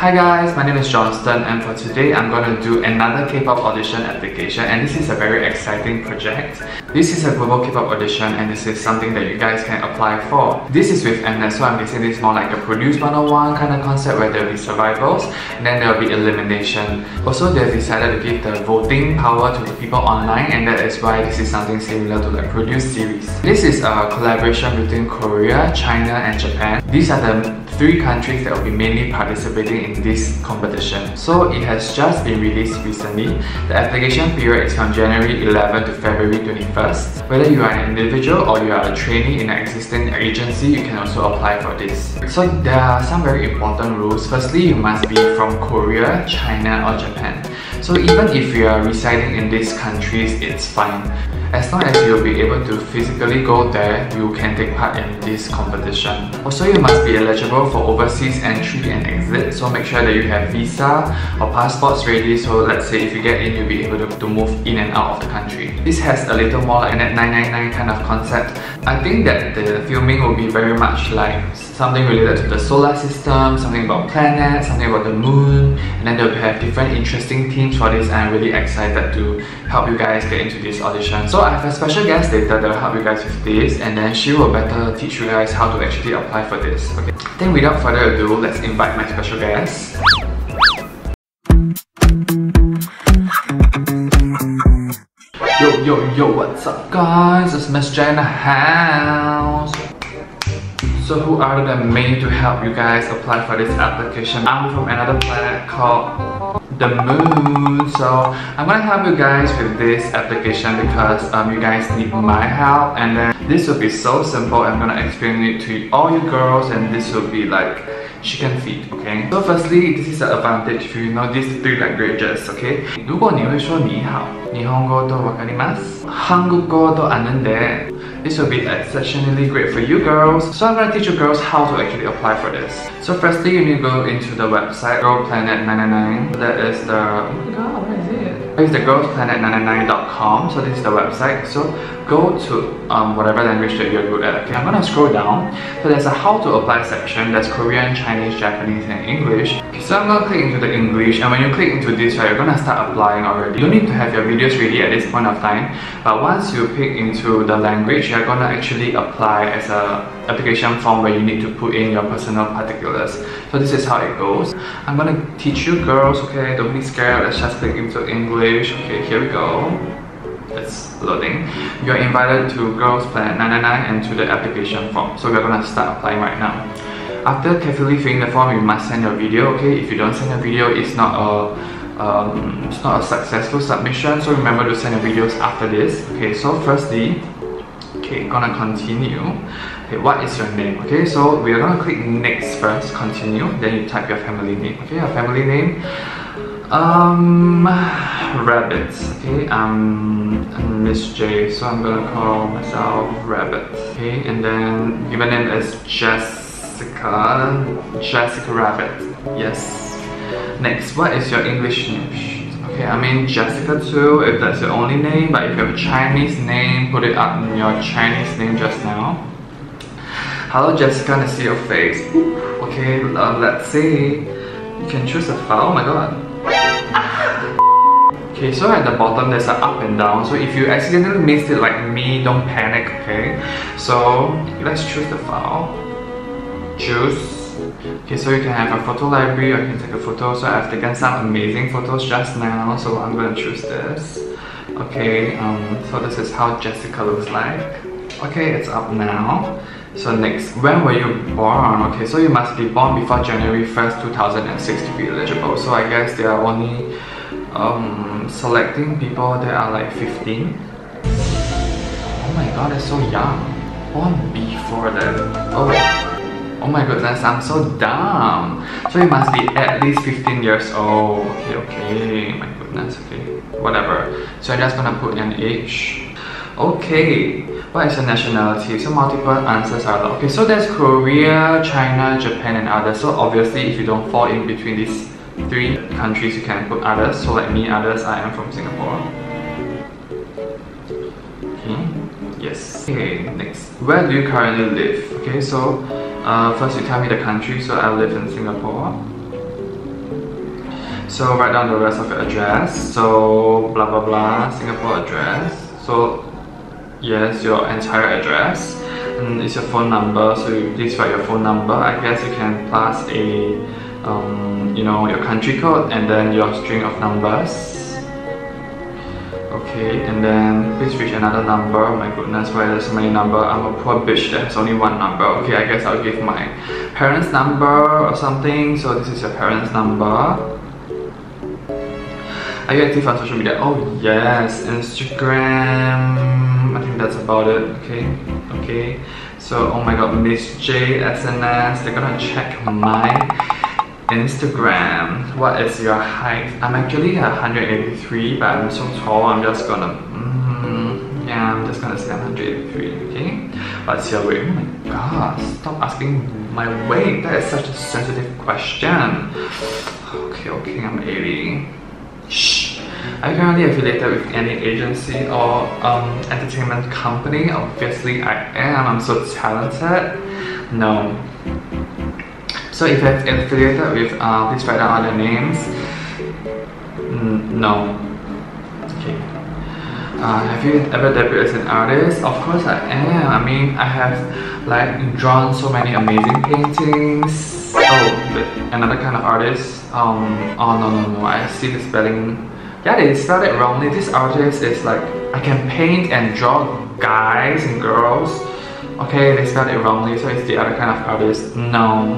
Hi guys, my name is Johnston, and for today I'm going to do another K-pop audition application, and this is a very exciting project. This is a global K-pop audition, and this is something that you guys can apply for. This is with Mnet, so I'm guessing this is more like a Produce 101 kind of concept where there will be survivals and then there will be elimination. Also, they've decided to give the voting power to the people online, and that is why this is something similar to the Produce series. This is a collaboration between Korea, China and Japan. These are the 3 countries that will be mainly participating in this competition. So it has just been released recently. The application period is from January 11 to February 21st. Whether you are an individual or you are a trainee in an existing agency, you can also apply for this. So there are some very important rules. Firstly, you must be from Korea, China or Japan. So even if you are residing in these countries, it's fine. As long as you'll be able to physically go there, you can take part in this competition. Also, you must be eligible for overseas entry and exit, so make sure that you have visa or passports ready, so let's say if you get in, you'll be able to move in and out of the country. This has a little more like a 999 kind of concept. I think that the filming will be very much like something related to the solar system, something about planets, something about the moon, and then they'll have different interesting themes for this, and I'm really excited to help you guys get into this audition. So I have a special guest later that will help you guys with this, and then she will better teach you guys how to actually apply for this. Okay. Then without further ado, let's invite my special guest. Yo, what's up guys? It's Miss J in the house. So who other than me to help you guys apply for this application? I'm from another planet called the Moon. So I'm gonna help you guys with this application because you guys need my help, and then this will be so simple. I'm gonna explain it to all you girls, and this will be like chicken feet, okay? So firstly, this is the advantage if you know these 3 languages, okay? 如果你会说你好, 일본어도 와카리마스, 한국어도 아는데, this will be exceptionally great for you girls. So I'm gonna teach you girls how to actually apply for this. So firstly, you need to go into the website girlplanet999. That is the, oh my god, where is it? It's the girlplanet999.com. So this is the website. So go to whatever language that you're good at. Okay, I'm gonna scroll down. So there's a how to apply section. There's Korean, Chinese, Japanese, and English. Okay, so I'm gonna click into the English, and when you click into this, right, you're gonna start applying already. You don't need to have your videos ready at this point of time, but once you pick into the language, you're gonna actually apply as a application form where you need to put in your personal particulars. So this is how it goes. I'm gonna teach you girls, okay? Don't be scared. Let's just click into English. Okay, here we go. It's loading. You're invited to Girls Planet 999 and to the application form. So we're gonna start applying right now. After carefully filling the form, you must send your video, okay? If you don't send a video, it's not a successful submission. So remember to send your videos after this. Okay, so firstly, okay, gonna continue. Okay, what is your name? Okay, so we are gonna click next first, continue, then you type your family name. Okay, your family name, Rabbits. Okay, I'm Miss J, so I'm gonna call myself Rabbit. Okay, and then given name is Jessica Rabbit. Yes. Next, what is your English name? Okay, I mean Jessica too, if that's your only name, but if you have a Chinese name, put it up in your Chinese name just now. Hello Jessica, I see your face. Okay, let's see. You can choose a file, oh my god. Okay, so at the bottom there's an up and down, so if you accidentally missed it like me, don't panic, okay? So let's choose the file. Choose. Okay, so you can have a photo library or you can take a photo. So I've taken some amazing photos just now, so I'm gonna choose this. Okay, so this is how Jessica looks like. Okay, it's up now. So next, when were you born? Okay, so you must be born before January 1st, 2006 to be eligible. So I guess they are only selecting people that are like 15. Oh my god, that's so young. Born before that. Oh my goodness, I'm so dumb. So you must be at least 15 years old. Okay, my goodness, okay. Whatever. So I'm just gonna put an age. Okay, what is your nationality? So multiple answers are allowed. Okay, so there's Korea, China, Japan and others. So obviously if you don't fall in between these 3 countries, you can put others. So like me, others, I am from Singapore. Okay, yes. Okay, next. Where do you currently live? Okay, so first you tell me the country. So I live in Singapore. So write down the rest of your address. So blah blah blah, Singapore address. So yes, your entire address. And it's your phone number. So you please write your phone number. I guess you can plus a you know, your country code and then your string of numbers. Okay, and then please reach another number. Oh my goodness, why there's so many numbers? I'm a poor bitch, there's only one number. Okay, I guess I'll give my parents' number or something. So this is your parents' number. Are you active on social media? Oh yes, Instagram. I think that's about it. Okay. So oh my god, Miss J SNS, they're gonna check my Instagram. What is your height? I'm actually 183, but I'm so tall. I'm just gonna yeah, I'm just gonna say I'm 183. Okay. What's your weight? Oh my god! Stop asking my weight. That is such a sensitive question. Okay. I'm 80. Shh. Are you currently affiliated with any agency or entertainment company? Obviously, I am. I'm so talented. No. So if you're affiliated with, please write down all their names. No. Okay. Have you ever debuted as an artist? Of course I am. I mean, I have like drawn so many amazing paintings. Oh, but another kind of artist. Oh no. I see the spelling. Yeah, they spelled it wrongly. This artist is like, I can paint and draw guys and girls. Okay, they spelled it wrongly, so it's the other kind of artist. No.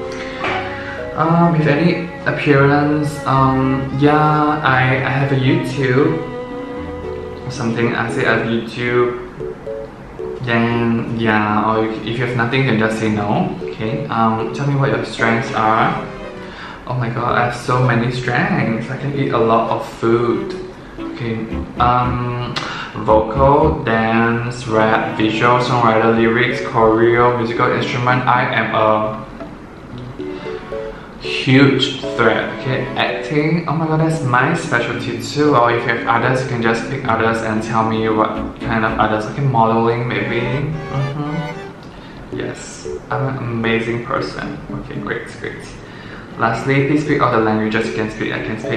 With any appearance, yeah, I have a YouTube or something. I say I have YouTube. Then yeah, or if you have nothing, then just say no. Okay. Tell me what your strengths are. Oh my god, I have so many strengths. I can eat a lot of food. Okay. Vocal, dance, rap, visual, songwriter, lyrics, choreo, musical instrument. I am a huge threat. Okay, acting. Oh my god, that's my specialty too. Or if you have others, you can just pick others and tell me what kind of others. Okay, modeling maybe. Yes, I'm an amazing person. Okay, great. Lastly, please speak all the languages you can speak. I can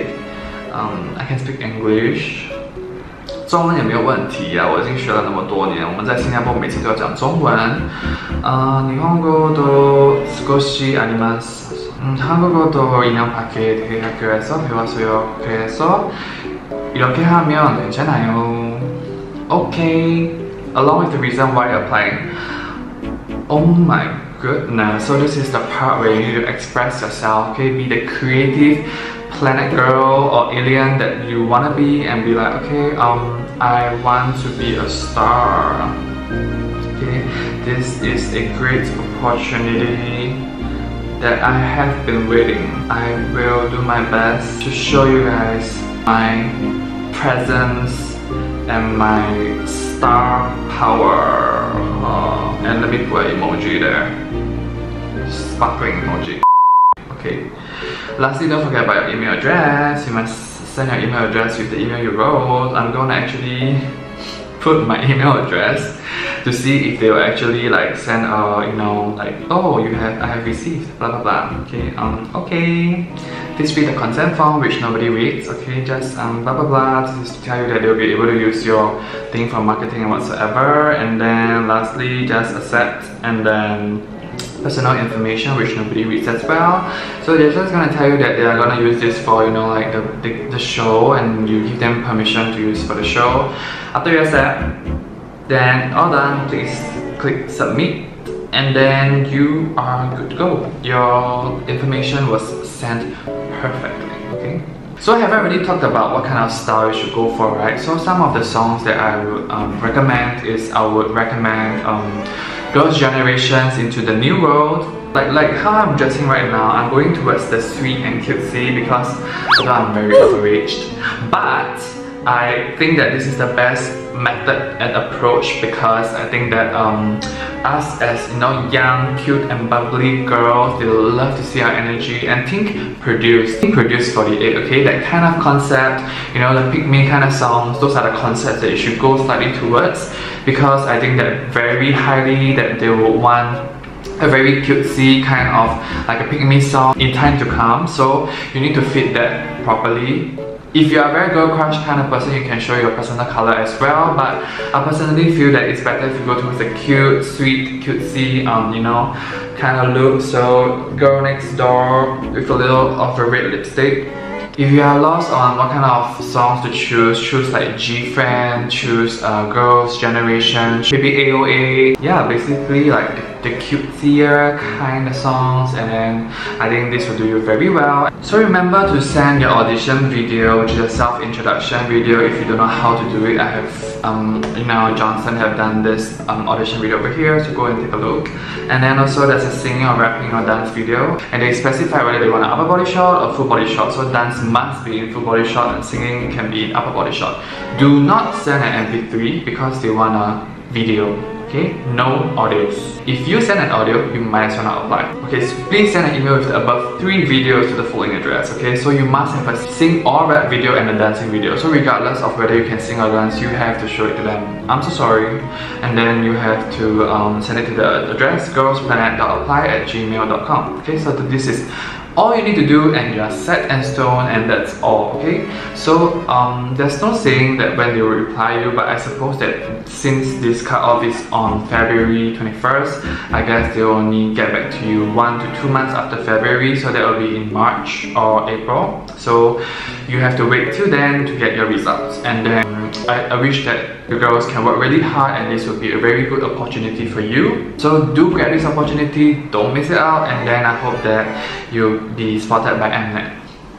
speak English. 中文也没有问题啊，我已经学了那么多年。我们在新加坡每次都要讲中文。日本語と少しあります。한국어도 2년 밖에 대학교에서 배웠어요. 그래서 이렇게 하면 괜찮아요. Okay. Along with the reason why you're applying. Oh my goodness. So this is the part where you need to express yourself. Okay, be the creative planet girl or alien that you want to be and be like, okay, I want to be a star. Okay, this is a great opportunity that I have been waiting. I will do my best to show you guys my presence and my star power. And let me put an emoji there. Sparkling emoji. Okay. Lastly, don't forget about your email address. You must send your email address with the email you wrote. I'm gonna actually put my email address to see if they will actually like send you know, like, oh, I have received blah blah blah. Okay, okay, please read the consent form which nobody reads. Okay, just blah blah blah, just to tell you that they'll be able to use your thing for marketing and whatsoever. And then lastly, just accept, and then personal information which nobody reads as well. So they're just gonna tell you that they are gonna use this for, you know, like the show, and you give them permission to use for the show. After you accept, then all done, please click submit, and then you are good to go. Your information was sent perfectly. Okay, so have I already talked about what kind of style you should go for, right? So some of the songs that I would recommend is, I would recommend Girls' Generations Into the New World. Like how I'm dressing right now, I'm going towards the sweet and cutesy because although I'm very overaged, but I think that this is the best method and approach, because I think that us as, you know, young, cute and bubbly girls, they love to see our energy. And Think Produce 48, okay, that kind of concept, you know, the pick me kind of songs, those are the concepts that you should go slightly towards, because I think that very highly that they will want a very cutesy kind of like a pick-me song in time to come, so you need to fit that properly. If you are a very girl crush kind of person, you can show your personal color as well, but I personally feel that it's better if you go towards the cute, sweet, cutesy, you know, kind of look. So Girl Next Door with a little of a red lipstick. If you are lost on what kind of songs to choose like GFriend, choose Girls' Generation, maybe AOA. Yeah, basically like the cutesier kind of songs, and then I think this will do you very well. So remember to send your audition video, which is a self-introduction video. If you don't know how to do it, I have Email Johnson have done this audition video over here, so go and take a look. And then also there's a singing or rapping or dance video, and they specify whether they want an upper body shot or full body shot. So dance must be in full body shot and singing can be in upper body shot. Do not send an MP3 because they want a video. Okay, no audios. If you send an audio, you might as well not apply. Okay, so please send an email with the above 3 videos to the following address. Okay, so you must have a sing or rap video and a dancing video. So regardless of whether you can sing or dance, you have to show it to them. I'm so sorry. And then you have to send it to the address girlsplanet.apply@gmail.com. Okay, so this is all you need to do, and you are set and stone, and that's all. Okay, so there's no saying that when they will reply you, but I suppose that since this cutoff is on February 21st, I guess they'll only get back to you 1 to 2 months after February, so that will be in March or April. So you have to wait till then to get your results, and then I wish that you girls can work really hard, and this will be a very good opportunity for you. So do grab this opportunity, don't miss it out, and then I hope that you'll be spotted by Mnet.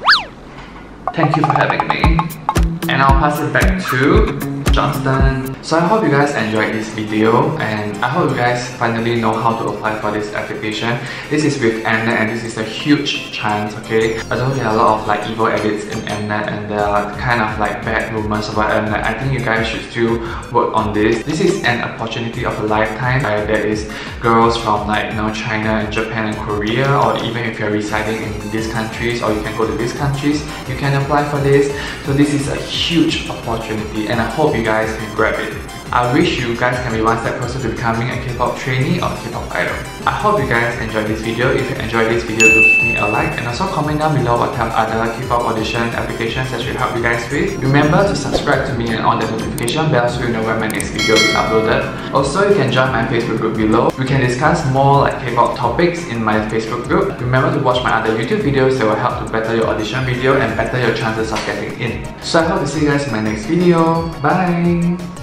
Thank you for having me, and I'll pass it back to Johnston. So I hope you guys enjoyed this video, and I hope you guys finally know how to apply for this application. This is with Mnet, and this is a huge chance, okay? Although there are a lot of like evil edits in Mnet, and there are kind of like bad rumors about Mnet, I think you guys should still work on this. This is an opportunity of a lifetime. There is girls from like, you know, China and Japan and Korea, or even if you're residing in these countries, or you can go to these countries, you can apply for this. So this is a huge opportunity, and I hope you guys can grab it. I wish you guys can be one step closer to becoming a K-pop trainee or K-pop idol. I hope you guys enjoyed this video. If you enjoyed this video, do give me a like, and also comment down below what type of other K-pop audition applications that should help you guys with. Remember to subscribe to me and on the notification bell so you know when my next video will be uploaded. Also, you can join my Facebook group below. We can discuss more like K-pop topics in my Facebook group. Remember to watch my other YouTube videos that will help to better your audition video and better your chances of getting in. So I hope to see you guys in my next video. Bye!